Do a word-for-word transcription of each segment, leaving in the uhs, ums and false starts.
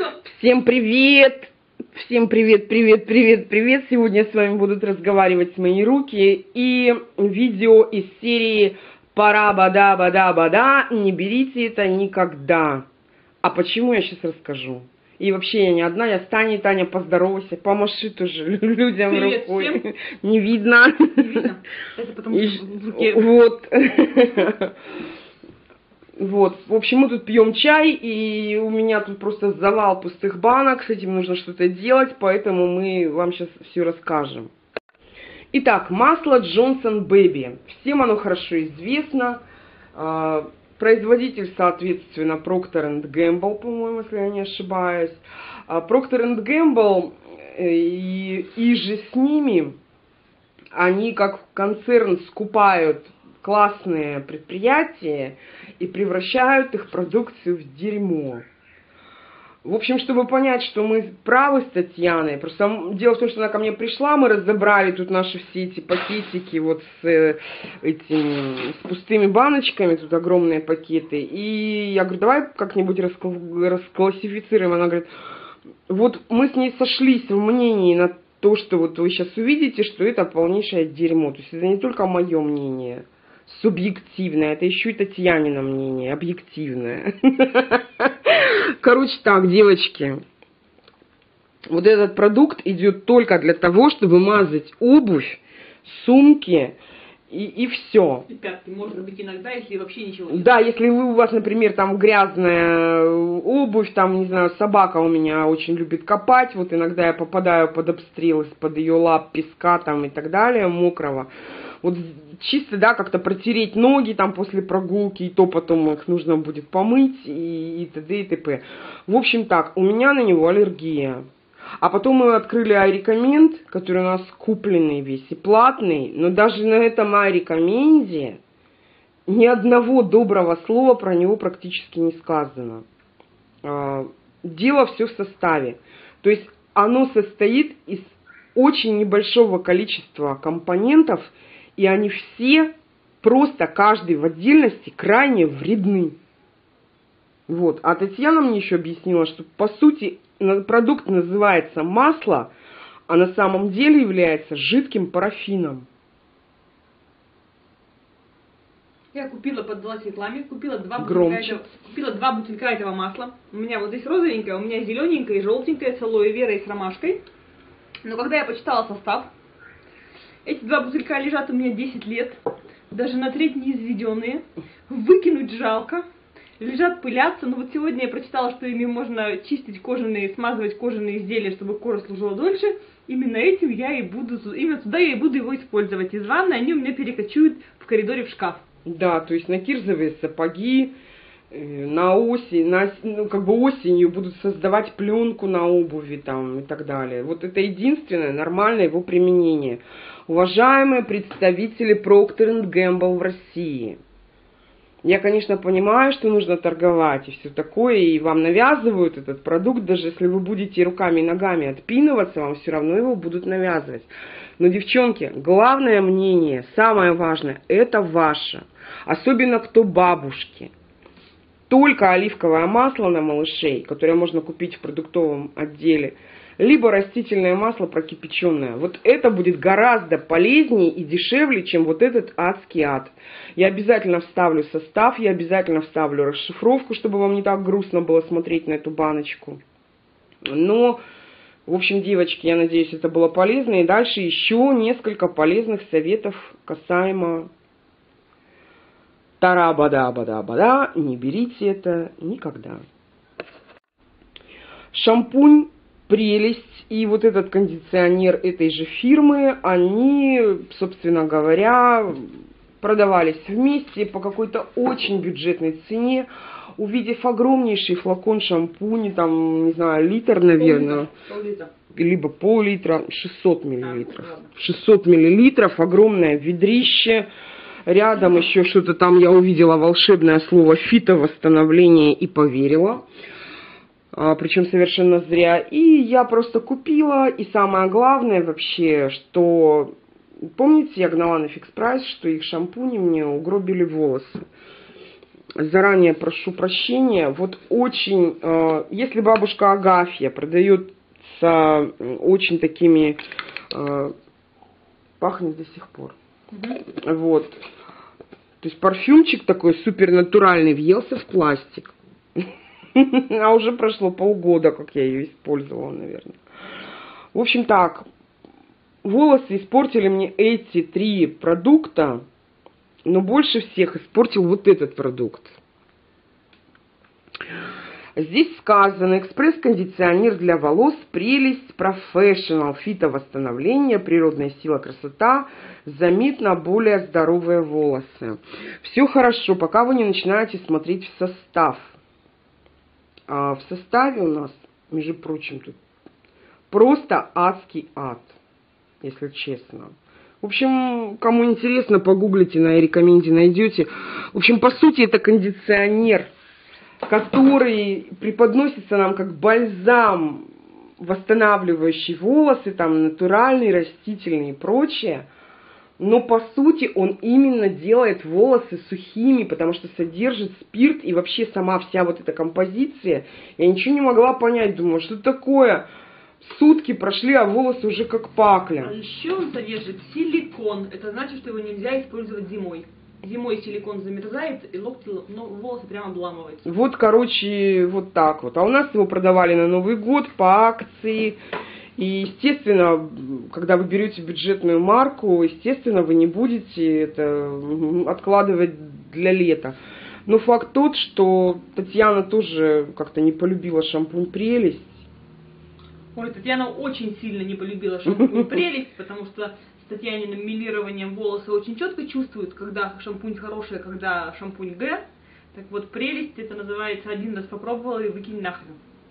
Всем привет! Всем привет, привет, привет, привет! Сегодня с вами будут разговаривать мои руки и видео из серии «Пора бада бада бада, не берите это никогда». А почему, я сейчас расскажу. И вообще я не одна, я с Таней. Таня, поздоровайся, помаши тоже людям привет рукой. Всем. Не видно. Не видно. Это потому И... что в руке. Вот. Вот, в общем, мы тут пьем чай, и у меня тут просто завал пустых банок, с этим нужно что-то делать, поэтому мы вам сейчас все расскажем. Итак, масло Johnson Baby. Всем оно хорошо известно. Производитель, соответственно, Procter энд Gamble, по-моему, если я не ошибаюсь. Procter энд Gamble и, и же с ними, они как концерн скупают классные предприятия и превращают их продукцию в дерьмо. В общем, чтобы понять, что мы правы с Татьяной, просто дело в том, что она ко мне пришла, мы разобрали тут наши все эти пакетики вот с этими, с пустыми баночками, тут огромные пакеты, и я говорю, давай как-нибудь расклассифицируем. Она говорит, вот мы с ней сошлись в мнении на то, что вот вы сейчас увидите, что это полнейшее дерьмо, то есть это не только мое мнение субъективное, это еще и Татьянина мнение, объективное. Короче так, девочки, вот этот продукт идет только для того, чтобы мазать обувь, сумки и, и все. И пятки, может быть, иногда, если вообще ничего нет. Да, если вы, у вас, например, там грязная обувь, там, не знаю, собака у меня очень любит копать, вот иногда я попадаю под обстрел из-под ее лап, песка там и так далее, мокрого. Вот чисто, да, как-то протереть ноги там после прогулки, и то потом их нужно будет помыть, и, и т.д. и т.п. В общем так, у меня на него аллергия. А потом мы открыли iRecommend, который у нас купленный весь и платный, но даже на этом iRecommend ни одного доброго слова про него практически не сказано. Дело все в составе. То есть оно состоит из очень небольшого количества компонентов, и они все, просто каждый в отдельности, крайне вредны. Вот. А Татьяна мне еще объяснила, что по сути продукт называется масло, а на самом деле является жидким парафином. Я купила, поддалась рекламе, купила два, Громче. бутылька этого, купила два бутылька этого масла. У меня вот здесь розовенькое, у меня зелененькое и желтенькое с алоэ верой и с ромашкой. Но когда я почитала состав, эти два бутылька лежат у меня десять лет, даже на треть не изведенные, выкинуть жалко, лежат, пылятся, но вот сегодня я прочитала, что ими можно чистить кожаные, смазывать кожаные изделия, чтобы кожа служила дольше, именно этим я и буду, именно туда я и буду его использовать. Из ванны они у меня перекочуют в коридоре в шкаф. Да, то есть на кирзовые сапоги, на осень, на, ну, как бы осенью будут создавать пленку на обуви там и так далее. Вот это единственное нормальное его применение. Уважаемые представители Procter энд Gamble в России, я, конечно, понимаю, что нужно торговать и все такое, и вам навязывают этот продукт, даже если вы будете руками и ногами отпинываться, вам все равно его будут навязывать. Но, девчонки, главное мнение, самое важное, это ваше. Особенно кто бабушки. Только оливковое масло на малышей, которое можно купить в продуктовом отделе, либо растительное масло прокипяченное. Вот это будет гораздо полезнее и дешевле, чем вот этот адский ад. Я обязательно вставлю состав, я обязательно вставлю расшифровку, чтобы вам не так грустно было смотреть на эту баночку. Но, в общем, девочки, я надеюсь, это было полезно. И дальше еще несколько полезных советов касаемо тара-бада-бада-бада. Не берите это никогда. Шампунь «Прелесть» и вот этот кондиционер этой же фирмы, они, собственно говоря, продавались вместе по какой-то очень бюджетной цене. Увидев огромнейший флакон шампуня, там, не знаю, литр, наверное, Пол-литра. либо пол-литра, шестьсот миллилитров. шестьсот миллилитров, огромное ведрище. Рядом еще что-то там я увидела волшебное слово «фитовосстановление» и поверила. А, причем совершенно зря. И я просто купила. И самое главное вообще, что... Помните, я гнала на фикс прайс, что их шампуни мне угробили волосы. заранее прошу прощения. Вот очень, э, если бабушка Агафья продается очень такими, э, пахнет до сих пор. Mm-hmm. Вот. То есть парфюмчик такой супернатуральный въелся в пластик. А уже прошло полгода, как я ее использовала, наверное. В общем так, волосы испортили мне эти три продукта, но больше всех испортил вот этот продукт. Здесь сказано: экспресс-кондиционер для волос, прелесть, профессионал, фитовосстановление, природная сила, красота, заметно более здоровые волосы. Все хорошо, пока вы не начинаете смотреть в состав. А в составе у нас, между прочим, тут просто адский ад, если честно. В общем, кому интересно, погуглите, на рекоменде найдете. В общем, по сути, это кондиционер, который преподносится нам как бальзам, восстанавливающий волосы, там, натуральный, растительный и прочее. Но по сути он именно делает волосы сухими, потому что содержит спирт и вообще сама вся вот эта композиция. Я ничего не могла понять, думаю, что такое? Сутки прошли, а волосы уже как пакля. А еще он содержит силикон. Это значит, что его нельзя использовать зимой. Зимой силикон замерзает, и локти, ну, волосы прямо обламываются. Вот, короче, вот так вот. А у нас его продавали на Новый год по акции. И, естественно, когда вы берете бюджетную марку, естественно, вы не будете это откладывать для лета. Но факт тот, что Татьяна тоже как-то не полюбила шампунь «Прелесть». Ой, Татьяна очень сильно не полюбила шампунь «Прелесть», потому что с Татьяниным милированием волосы очень четко чувствуют, когда шампунь хороший, когда шампунь Г. Так вот, «Прелесть» это называется, один раз попробовала и выкинь нахрен.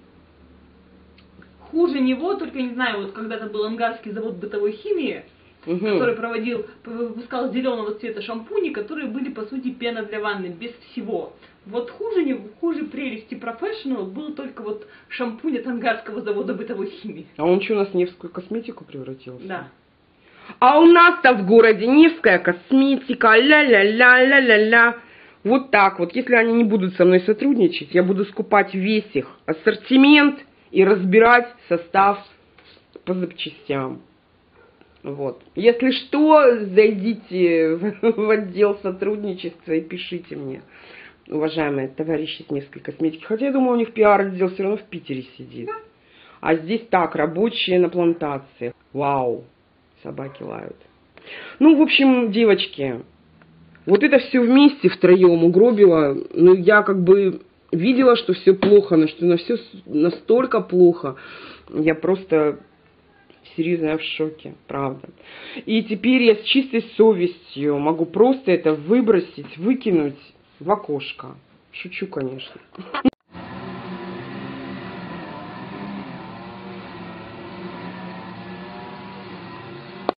Хуже него, только не знаю, вот когда-то был ангарский завод бытовой химии, угу. который проводил, выпускал зеленого цвета шампуни, которые были, по сути, пена для ванны, без всего. Вот хуже, не, хуже «Прелести Professional был только вот шампунь от ангарского завода бытовой химии. А он что, у нас в Невскую косметику превратился? Да. А у нас-то в городе Невская косметика, ля-ля-ля-ля-ля-ля. Вот так вот. Если они не будут со мной сотрудничать, я буду скупать весь их ассортимент и разбирать состав по запчастям. Вот. Если что, зайдите в отдел сотрудничества и пишите мне, уважаемые товарищи с Невской косметики. Хотя я думаю, у них пиар-отдел все равно в Питере сидит. А здесь так, рабочие на плантации. Вау, собаки лают. Ну, в общем, девочки, вот это все вместе втроем угробило. Ну, я как бы видела, что все плохо, но что на все настолько плохо. Я просто серьезно, я в шоке, правда. И теперь я с чистой совестью могу просто это выбросить, выкинуть в окошко. Шучу, конечно.